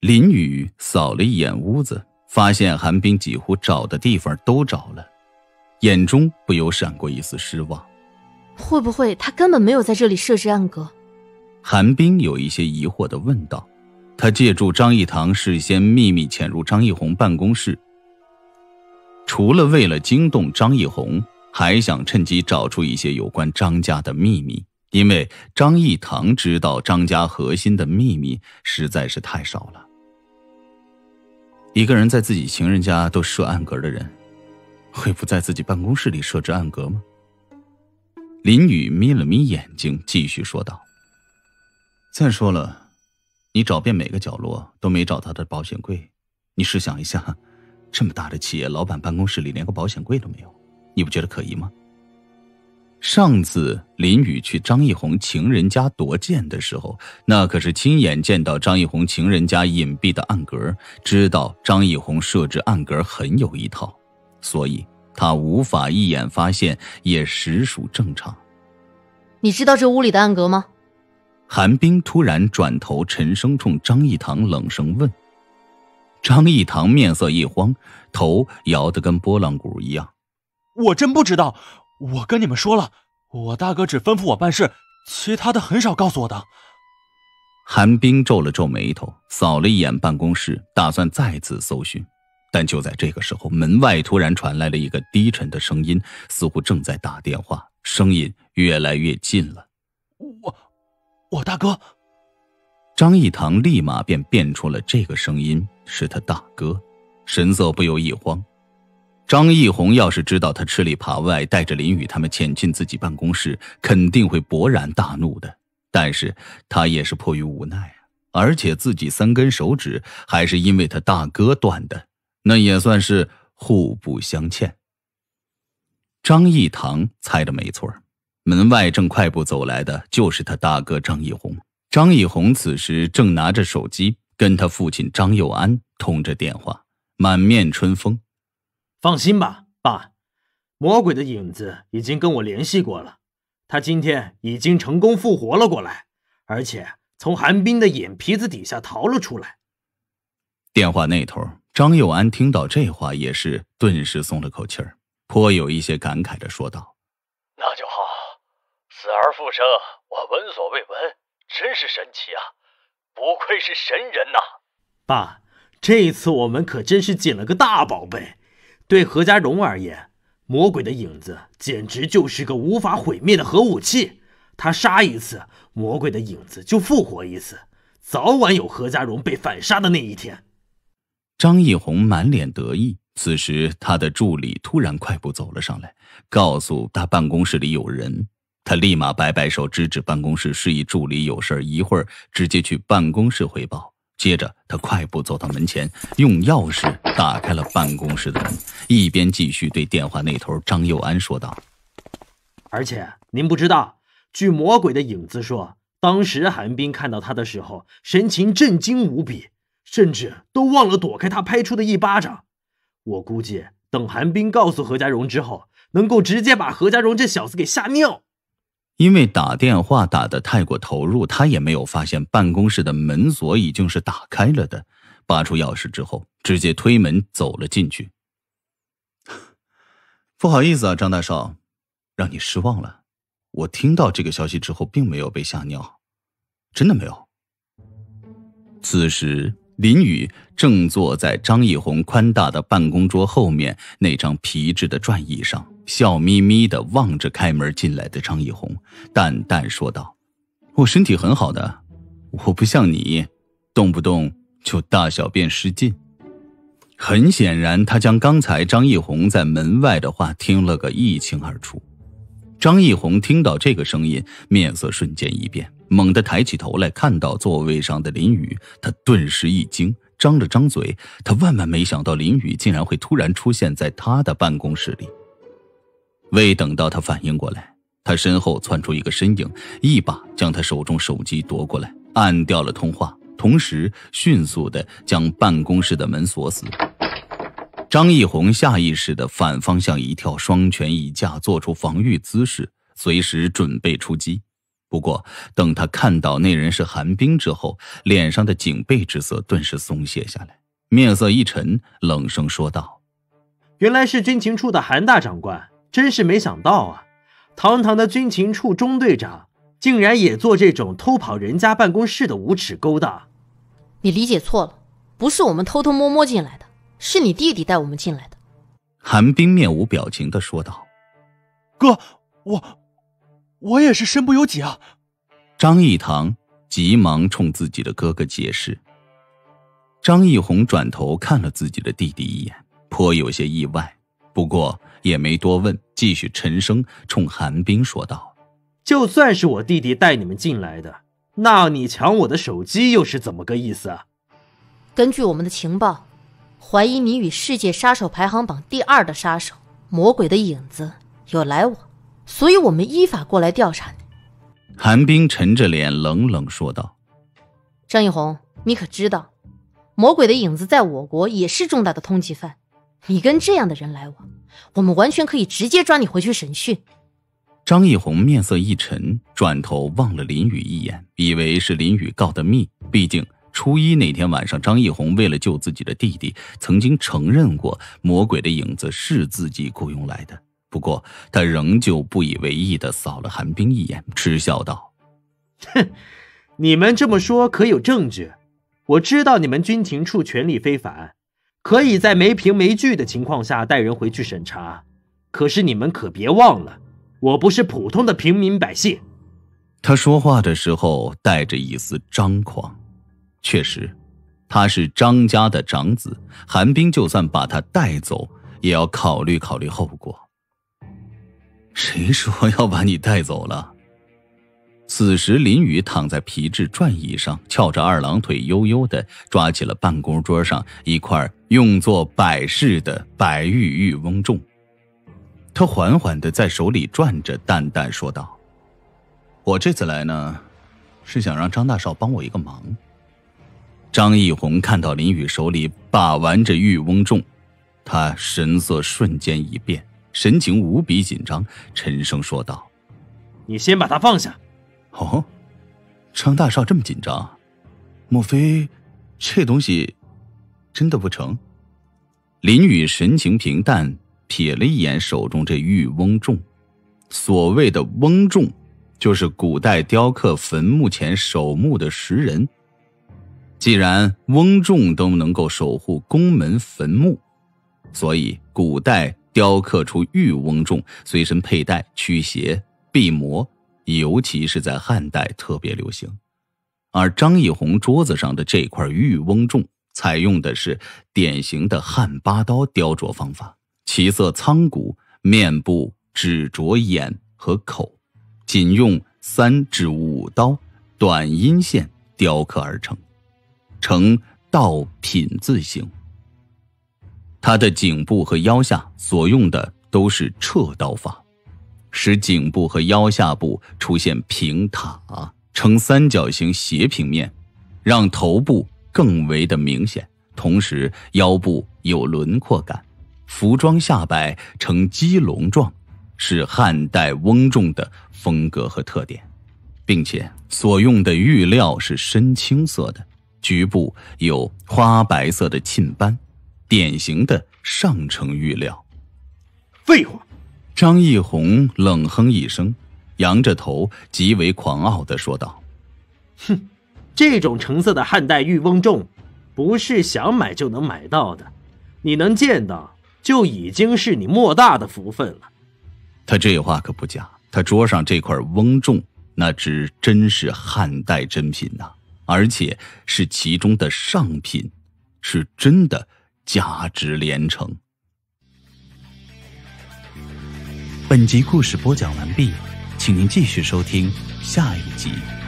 林宇扫了一眼屋子，发现韩冰几乎找的地方都找了，眼中不由闪过一丝失望。 会不会他根本没有在这里设置暗格？ 韩冰有一些疑惑地问道。他借助张义堂事先秘密潜入张义宏办公室，除了为了惊动张义宏，还想趁机找出一些有关张家的秘密，因为张义堂知道张家核心的秘密实在是太少了。一个人在自己情人家都设暗格的人，会不在自己办公室里设置暗格吗？林宇眯了眯眼睛，继续说道。再说了，你找遍每个角落都没找他的保险柜，你试想一下，这么大的企业，老板办公室里连个保险柜都没有，你不觉得可疑吗？上次林宇去张义宏情人家夺剑的时候，那可是亲眼见到张义宏情人家隐蔽的暗格，知道张义宏设置暗格很有一套，所以他无法一眼发现也实属正常。 你知道这屋里的暗格吗？ 韩冰突然转头沉声冲张义堂冷声问。张义堂面色一慌，头摇得跟拨浪鼓一样。 我真不知道，我跟你们说了，我大哥只吩咐我办事，其他的很少告诉我的。 韩冰皱了皱眉头，扫了一眼办公室，打算再次搜寻。但就在这个时候，门外突然传来了一个低沉的声音，似乎正在打电话，声音越来越近了。 我大哥。 张义堂立马便辨出了这个声音是他大哥，神色不由一慌。张义宏要是知道他吃里扒外带着林宇他们潜进自己办公室，肯定会勃然大怒的，但是他也是迫于无奈啊，而且自己3根手指还是因为他大哥断的，那也算是互不相欠。张义堂猜的没错，门外正快步走来的就是他大哥张义宏。张义宏此时正拿着手机跟他父亲张佑安通着电话，满面春风。 放心吧，爸，魔鬼的影子已经跟我联系过了，他今天已经成功复活了过来，而且从韩冰的眼皮子底下逃了出来。 电话那头，张佑安听到这话也是顿时松了口气儿，颇有一些感慨地说道： 那就好，死而复生，我闻所未闻，真是神奇啊，不愧是神人呐。 爸，这一次我们可真是捡了个大宝贝。对何家荣而言，魔鬼的影子简直就是个无法毁灭的核武器，他杀一次，魔鬼的影子就复活一次，早晚有何家荣被反杀的那一天。 张义宏满脸得意，此时他的助理突然快步走了上来，告诉他办公室里有人。他立马摆摆手，指指办公室，示意助理有事一会儿直接去办公室汇报。接着他快步走到门前，用钥匙打开了办公室的门，一边继续对电话那头张佑安说道： 而且您不知道，据魔鬼的影子说，当时韩冰看到他的时候神情震惊无比，甚至都忘了躲开他拍出的一巴掌。我估计等韩冰告诉何家荣之后，能够直接把何家荣这小子给吓尿。 因为打电话打得太过投入，他也没有发现办公室的门锁已经是打开了的。拔出钥匙之后，直接推门走了进去。不好意思啊，张大少，让你失望了。我听到这个消息之后并没有被吓尿，真的没有。此时林宇正坐在张义宏宽大的办公桌后面那张皮质的转椅上，笑眯眯地望着开门进来的张义宏，淡淡说道：我身体很好的，我不像你动不动就大小便失禁。很显然他将刚才张义宏在门外的话听了个一清二楚。张义宏听到这个声音，面色瞬间一变，猛地抬起头来，看到座位上的林宇，他顿时一惊，张了张嘴。他万万没想到林宇竟然会突然出现在他的办公室里。未等到他反应过来，他身后窜出一个身影，一把将他手中手机夺过来，按掉了通话，同时迅速地将办公室的门锁死。张义宏下意识地反方向一跳，双拳一架，做出防御姿势，随时准备出击。 不过等他看到那人是韩冰之后，脸上的警备之色顿时松懈下来，面色一沉，冷声说道： 原来是军情处的韩大长官，真是没想到啊，堂堂的军情处中队长竟然也做这种偷跑人家办公室的无耻勾当。 你理解错了，不是我们偷偷摸摸进来的，是你弟弟带我们进来的。 韩冰面无表情地说道： 哥，我也是身不由己啊。 张义堂急忙冲自己的哥哥解释。张义宏转头看了自己的弟弟一眼，颇有些意外，不过也没多问，继续沉声冲韩冰说道： 就算是我弟弟带你们进来的，那你抢我的手机又是怎么个意思啊？ 根据我们的情报，怀疑你与世界杀手排行榜第2的杀手魔鬼的影子有来往，所以我们依法过来调查你。 韩冰沉着脸冷冷说道： 张义宏，你可知道魔鬼的影子在我国也是重大的通缉犯，你跟这样的人来往，我们完全可以直接抓你回去审讯。 张义宏面色一沉，转头望了林宇一眼，以为是林宇告的密，毕竟初一那天晚上，张义宏为了救自己的弟弟，曾经承认过魔鬼的影子是自己雇佣来的。不过他仍旧不以为意地扫了韩冰一眼，嗤笑道： 哼，你们这么说可有证据？我知道你们军情处权力非凡，可以在没凭没据的情况下带人回去审查，可是你们可别忘了，我不是普通的平民百姓。 他说话的时候带着一丝张狂。确实，他是张家的长子，韩冰就算把他带走，也要考虑考虑后果。谁说要把你带走了？此时林宇躺在皮质转椅上，翘着二郎腿，悠悠地抓起了办公桌上一块用作摆饰的白玉玉翁重。他缓缓地在手里转着，淡淡说道：我这次来呢，是想让张大少帮我一个忙。张义宏看到林宇手里把玩着玉翁重，他神色瞬间一变，神情无比紧张，沉声说道： 你先把他放下。 哦，张大少这么紧张，莫非这东西真的不成？林宇神情平淡，瞥了一眼手中这玉翁重。所谓的翁重，就是古代雕刻坟墓前守墓的石人。既然翁重都能够守护宫门坟墓，所以古代雕刻出玉翁重，随身佩戴、驱邪、避魔，尤其是在汉代特别流行。而张义宏桌子上的这块玉翁重，采用的是典型的汉八刀雕琢方法，其色苍古，面部只着眼和口，仅用3至5刀短阴线雕刻而成，呈倒品字形。他的颈部和腰下所用的都是掣刀法，使颈部和腰下部出现平塔呈三角形斜平面，让头部更为的明显，同时腰部有轮廓感，服装下摆呈鸡笼状，是汉代翁重的风格和特点，并且所用的玉料是深青色的，局部有花白色的沁斑，典型的上乘玉料。 废话！ 张义宏冷哼一声，扬着头极为狂傲地说道： 哼，这种成色的汉代玉翁重不是想买就能买到的，你能见到就已经是你莫大的福分了。 他这话可不假，他桌上这块翁重那只真是汉代珍品而且是其中的上品，是真的价值连城。本集故事播讲完毕，请您继续收听下一集。